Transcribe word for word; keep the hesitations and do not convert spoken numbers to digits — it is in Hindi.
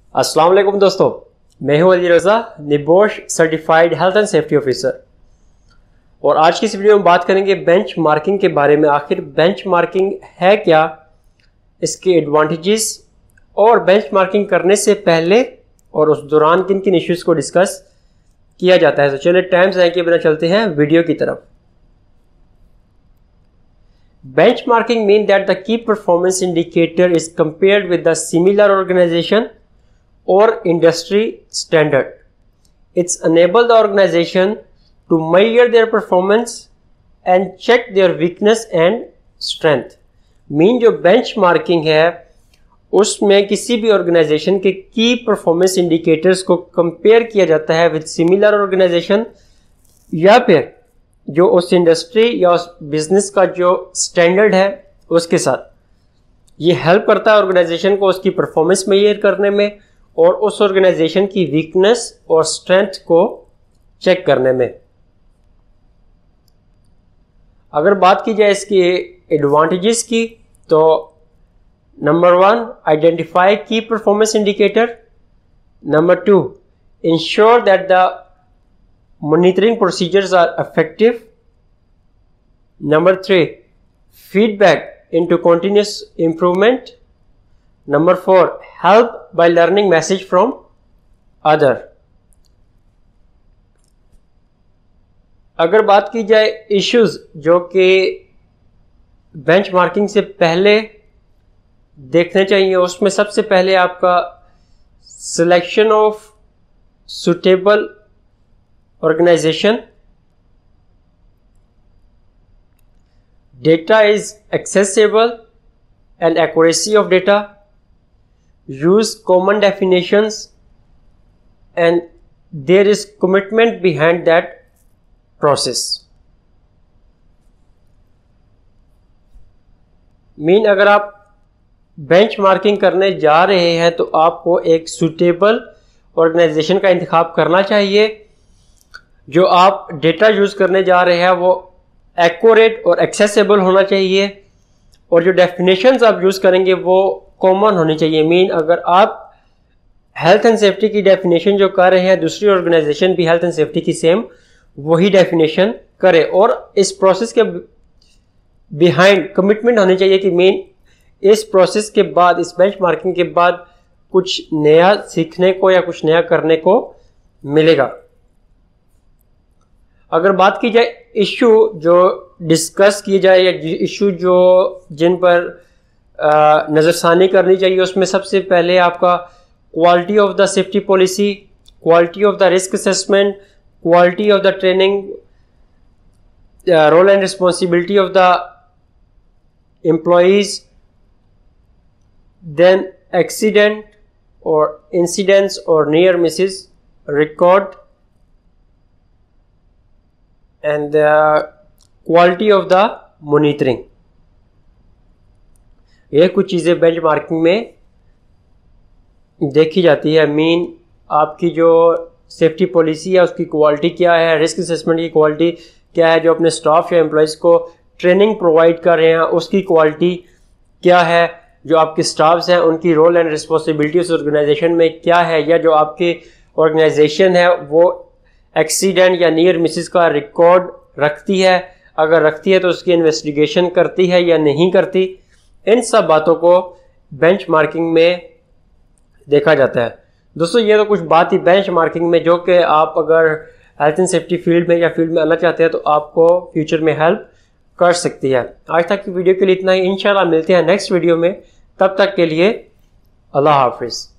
अस्सलाम वालेकुम दोस्तों, मैं हूं Ali Raza, NEBOSH certified health and safety officer. और आज की इस वीडियो में बात करेंगे बेंच मार्किंग के बारे में। आखिर बेंच मार्किंग है क्या, इसके एडवांटेजेस और बेंच मार्किंग करने से पहले और उस दौरान किन किन इश्यूज़ को डिस्कस किया जाता है। तो चलिए टाइम ज़ाया किए बिना चलते हैं वीडियो की तरफ। Benchmarking means that the key performance indicator is compared with the similar organization or industry standard. It's enable the organization to measure their performance and check their weakness and strength. Mean जो benchmarking है उसमें किसी भी organization के key performance indicators को compare किया जाता है with similar organization या फिर जो उस इंडस्ट्री या उस बिजनेस का जो स्टैंडर्ड है उसके साथ। ये हेल्प करता है ऑर्गेनाइजेशन को उसकी परफॉर्मेंस मेजर करने में और उस ऑर्गेनाइजेशन की वीकनेस और स्ट्रेंथ को चेक करने में। अगर बात की जाए इसके एडवांटेजेस की, तो number one, identify key performance indicator. Number two, ensure that the monitoring procedures are effective. Number three, feedback into continuous improvement. Number four, help by learning message from other. अगर बात की जाए इश्यूज जो कि बेंचमार्किंग से पहले देखने चाहिए, उसमें सबसे पहले आपका selection of suitable organization, data is accessible and accuracy of data, use common definitions, and there is commitment behind that process. Mean अगर आप बेंचमार्किंग करने जा रहे हैं तो आपको एक सुटेबल ऑर्गेनाइजेशन का इंतखाब करना चाहिए। जो आप डेटा यूज़ करने जा रहे हैं वो एक्यूरेट और एक्सेसिबल होना चाहिए और जो डेफिनेशंस आप यूज़ करेंगे वो कॉमन होनी चाहिए। मीन अगर आप हेल्थ एंड सेफ्टी की डेफिनेशन जो कर रहे हैं, दूसरी ऑर्गेनाइजेशन भी हेल्थ एंड सेफ्टी की सेम वही डेफिनेशन करे और इस प्रोसेस के बिहाइंड कमिटमेंट होनी चाहिए कि मीन इस प्रोसेस के बाद, इस बेंचमार्किंग के बाद कुछ नया सीखने को या कुछ नया करने को मिलेगा। अगर बात की जाए इशू जो डिस्कस किए जाए या इशू जो जिन पर नज़रसानी करनी चाहिए, उसमें सबसे पहले आपका quality of the safety policy, quality of the risk assessment, quality of the training, role and responsibility of the employees, then accident और इंसिडेंट्स और near misses record, and the quality of the monitoring. ये कुछ चीज़ें बेंचमार्किंग में देखी जाती है। मीन आपकी जो सेफ्टी पॉलिसी है उसकी क्वालिटी क्या है, रिस्क असेसमेंट की क्वालिटी क्या है, जो अपने स्टाफ या एम्प्लॉयज़ को ट्रेनिंग प्रोवाइड कर रहे हैं उसकी क्वालिटी क्या है, जो आपके स्टाफ्स हैं उनकी रोल एंड रिस्पॉन्सिबिलिटी उस ऑर्गेनाइजेशन में क्या है, या जो आपकी ऑर्गेनाइजेशन है वो एक्सीडेंट या नियर मिसेस का रिकॉर्ड रखती है, अगर रखती है तो उसकी इन्वेस्टिगेशन करती है या नहीं करती। इन सब बातों को बेंचमार्किंग में देखा जाता है। दोस्तों ये तो कुछ बात ही बेंचमार्किंग में, जो कि आप अगर हेल्थ एंड सेफ्टी फील्ड में या फील्ड में आना चाहते हैं तो आपको फ्यूचर में हेल्प कर सकती है। आज तक की वीडियो के लिए इतना ही। इंशाल्लाह मिलते हैं नेक्स्ट वीडियो में, तब तक के लिए अल्लाह हाफिज़।